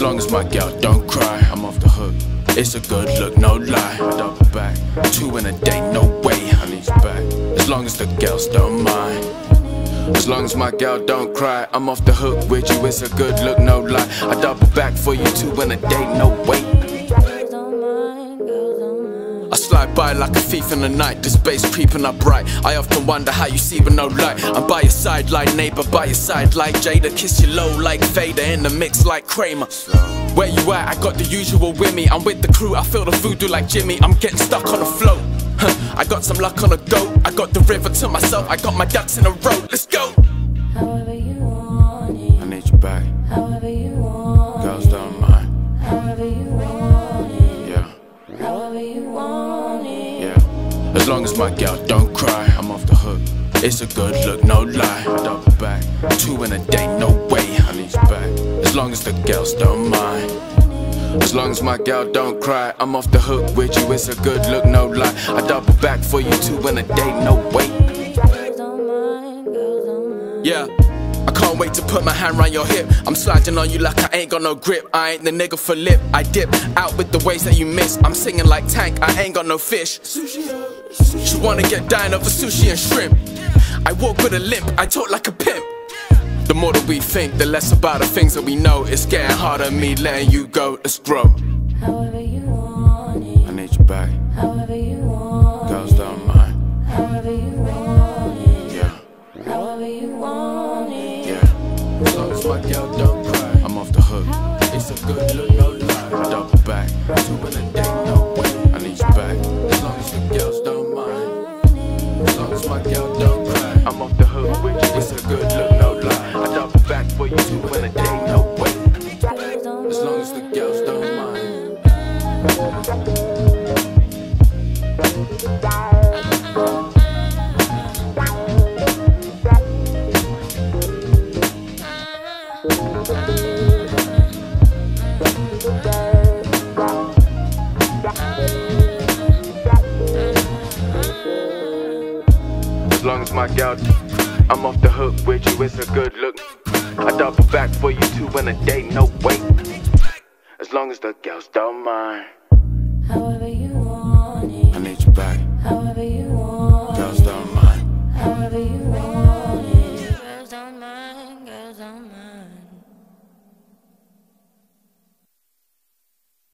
As long as my girl don't cry, I'm off the hook. It's a good look, no lie. I double back, 2 in a day, no way. I need you back. As long as the girls don't mind. As long as my girl don't cry, I'm off the hook with you. It's a good look, no lie. I double back for you 2 in a day, no way. I slide by like a thief in the night, this bass creeping up bright. I often wonder how you see with no light. I'm by your side like neighbor, by your side like Jada. Kiss you low like Vader, in the mix like Kramer. Where you at? I got the usual with me. I'm with the crew, I feel the voodoo like Jimmy. I'm getting stuck on the float. I got some luck on the dope. I got the river to myself, I got my ducks in a row. Let's go! However you want it, I need you back. however you want Girls don't mind. it, however you want it, Yeah, however you want it. yeah. As long as my girl don't cry, I'm off the hook. It's a good look, no lie. I double back, 2 in a day, no way. I need you back. As long as the girls don't mind. As long as my girl don't cry, I'm off the hook with you. It's a good look, no lie. I double back for you 2 in a day, no way. Girls don't mind, girls don't mind. Yeah, I can't wait to put my hand round your hip. I'm sliding on you like I ain't got no grip. I ain't the nigga for lip. I dip out with the ways that you miss. I'm singing like Tank, I ain't got no fish. She wanna get down over sushi and shrimp. I walk with a limp, I talk like a pimp. The more that we think, the less about the things that we know. It's getting harder, me letting you go. Let's grow. However you want it, I need you back. however you want Girls don't mind. it, however you want it, Yeah, however you want it. yeah. As long as my girl don't cry, I'm off the hook. It's a good look, no lie. I double back, 2 in a day, no way. I need you back. As long as the girls don't mind. As long as my girl don't cry, I'm off the hook with you. It's a good look, no lie. I double back for you 2 in a day, no way. As long as the girls don't mind. As long as my girl, I'm off the hook with you, it's a good look. I double back for you 2 in a day, no way. As long as the girls don't mind. However you want it, I need you back. however you want it, Girls don't mind. however you want it. Girls don't mind, girls don't mind.